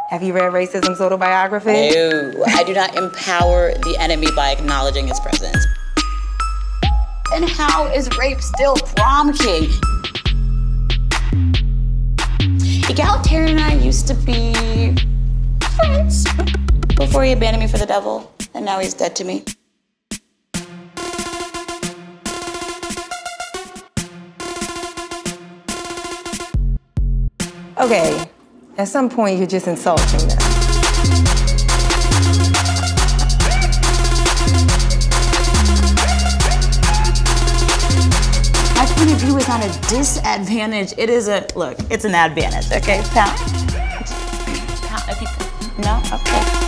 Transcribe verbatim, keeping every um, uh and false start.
Have you read Racism's autobiography? No, I do not empower the enemy by acknowledging his presence. And how is rape still prom king? Egalitarian and I used to be friends before he abandoned me for the devil, and now he's dead to me. Okay, at some point you're just insulting them. My point of view is not a disadvantage. It is a, look, it's an advantage, okay? Pound. Pound. No? Okay.